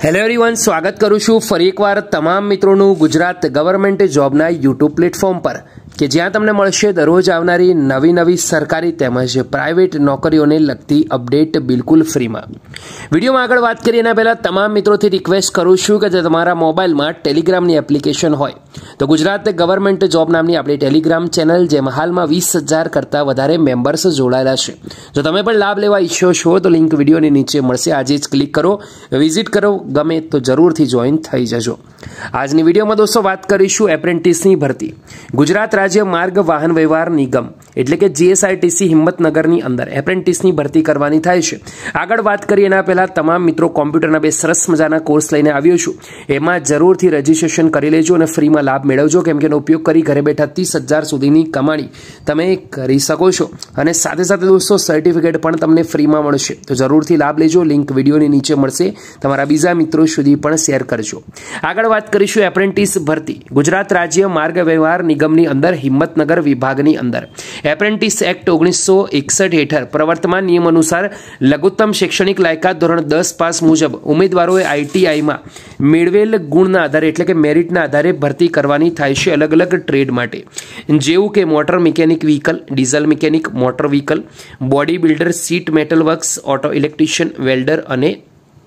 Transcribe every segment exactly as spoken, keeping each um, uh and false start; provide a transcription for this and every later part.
Hello everyone, स्वागत करूं छूं फरी एकवार तमाम मित्रों गुजरात गवर्नमेंट जॉबना यूट्यूब प्लेटफॉर्म पर कि ज्यां तमने मळशे दररोज आवनारी नवी नवी सरकारी तेमज प्राइवेट नौकरीओने लगती अपडेट बिल्कुल फ्री में। वीडियो में आगळ वात करीए एना पहेला तमाम मित्रोंथी रिक्वेस्ट करूं छूं के तमारा मोबाइल में टेलिग्राम नी एप्लिकेशन होय तो गुजरात गवर्नमेंट जॉब नामनी आपणी टेलिग्राम चेनल जेमां हालमां वीस हजार करता वधारे मेम्बर्स जोड़ायेला छे। जो तमे पण लाभ लेवा इच्छो छो तो लिंक विडियोनी नीचे मळशे, आजे ज क्लिक करो, विजिट करो, गमे तो जरूरथी जॉइन थई जजो। आजनी विडियो में दोस्तों बात करीशुं एप्रेंटिसनी भरती। गुजरात राज्य मार्ग वाहन व्यवहार निगम एटले के जीएसआरटीसी हिम्मतनगरनी अंदर एप्रेंटिसनी भरती करवानी थाय छे। आगळ वात करीए एना पहेला तमाम मित्रों कॉम्प्यूटरना बे सरस मजाना कोर्स लईने आव्यो छुं। एमां जरूरथी रजिस्ट्रेशन करी लेजो अने फ्रीमां लाभ मेळवजो, केम के एनो उपयोग करी घरे बेठा तीस हजार सुधीनी कमाणी तमे करी शको छो अने साथे साथे दोस्तों सर्टिफिकेट पण तमने फ्रीमां मळशे। तो जरूरथी लाभ लेजो, लिंक विडियोनी नीचे मळशे, तमारा बीजा मित्रों सुधी पण शेर करजो। आगळ वात करीशुं एप्रेंटिस भरती। गुजरात राज्य मार्ग व्यवहार निगमनी अंदर हिम्मतनगर विभागनी अंदर एप्रेंटिस एक्ट ओगनीस सौ एकसठ हेठळ प्रवर्तमान नियम अनुसार लघुत्तम शैक्षणिक लायकात धोरण दस पास मुजब उमेदवारोए आईटीआई में मेळवेल गुणना आधारे एटले के मेरिटना आधारे भरती करवानी थाय छे अलग अलग ट्रेड माटे, जेवुं के motor mechanic vehicle, diesel mechanic, motor vehicle, body builder, sheet metal works, auto electrician, welder अने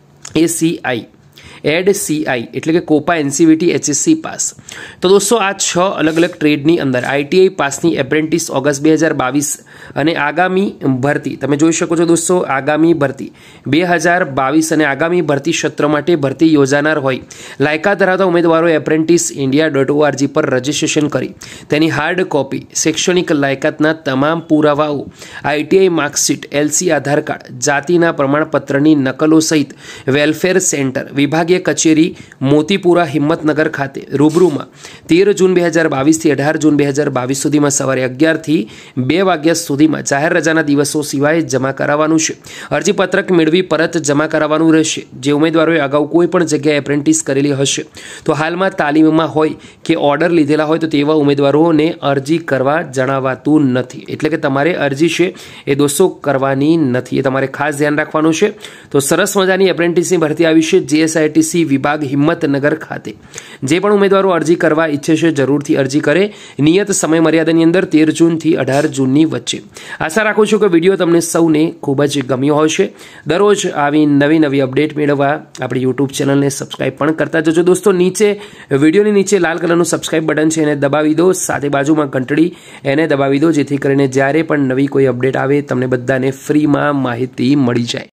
एसीआई एड सीआई एटले के कोपा एनसीवीटी एचएससी पास। तो दोस्तों आ छ अलग अलग ट्रेडनी अंदर आईटीआई पासनी एप्रेंटिस ऑगस्ट बे हज़ार बावीस अने आगामी भरती तमे जोई शको छो दोस्तों। आगामी भरती बे हज़ार बावीस अने आगामी भरती सत्र माटे भरती योजानार होय लायकात धरावता उमेदवारोए एप्रेंटिस इंडिया डॉट ओआरजी पर रजिस्ट्रेशन करी तेनी हार्ड कॉपी, शैक्षणिक लायकातना तमाम पुरावाओ, ITI marksheet, LC Aadhaar card, जातिना प्रमाणपत्रनी नकलो सहित वेलफेर सेंटर विभाग कचेरी मोतीपुरा हिम्मतनगर खाते रूबरू में तेर जून बे हज़ार बावीस थी अठार जून बे हज़ार बावीस सुधी में सवारे अगियार थी बे वाग्या सुधी में जाहिर रजाना दिवसों सिवाय जमा करावानुं छे। अरजीपत्रक मेळवी परत जमा करावानुं रहेशे। जे उमेदवारोए अगाऊ कोईपण जग्याए एप्रेंटिस करेली हशे तो हालमां तालीममां होय के ऑर्डर लीधेला होय तो तेवा उमेदवारोने अरजी करवा जणावातुं नथी। एटले के तमारे अरजी छे ए दोस्तों करवानी नथी, ए तमारे खास ध्यान राखवानुं छे। तो सरस मजानी एप्रेंटिसनी भरती आवी छे जीएसआरटीसी विभाग हिम्मतनगर खाते। जे पण उमेदवारो अरजी करवा इच्छे छे जरूरथी अरजी करे। नियत समय मर्यादानी अंदर तेर जून थी अठार जून नी वच्चे। आशा राखुं छुं के विडियो तमने सौने खूब ज गम्यो हशे। दररोज आवी नवी नवी अपडेट मेळववा आपणी यूट्यूब चेनलने सब्सक्राइब पण करता जजो दोस्तों। नीचे विडियोनी नीचे लाल कलरनुं सब्सक्राइब बटन छे एने दबावी दो, साथे बाजुमां घंटडी एने दबावी दो, जेथी करीने ज्यारे पण नवी कोई अपडेट आवे तमने बधाने फ्रीमां माहिती मळी जाय।